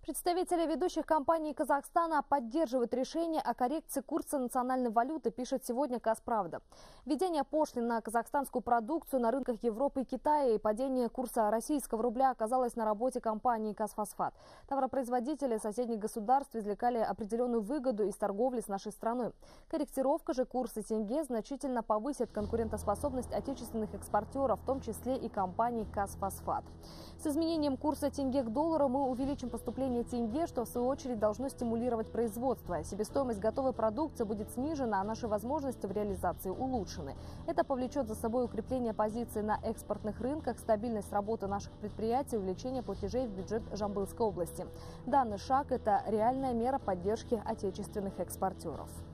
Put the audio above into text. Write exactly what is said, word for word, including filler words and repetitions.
Представители ведущих компаний Казахстана поддерживают решение о коррекции курса национальной валюты, пишет сегодня «Казправда». Введение пошлин на казахстанскую продукцию на рынках Европы и Китая и падение курса российского рубля оказалось на работе компании «Казфосфат». Товаропроизводители соседних государств извлекали определенную выгоду из торговли с нашей страной. Корректировка же курса тенге значительно повысит конкурентоспособность отечественных экспортеров, в том числе и компании «Казфосфат». С изменением курса тенге к доллару мы увеличим поступление тенге, что в свою очередь должно стимулировать производство. Себестоимость готовой продукции будет снижена, а наши возможности в реализации улучшены. Это повлечет за собой укрепление позиций на экспортных рынках, стабильность работы наших предприятий, увеличение платежей в бюджет Жамбылской области. Данный шаг – это реальная мера поддержки отечественных экспортеров.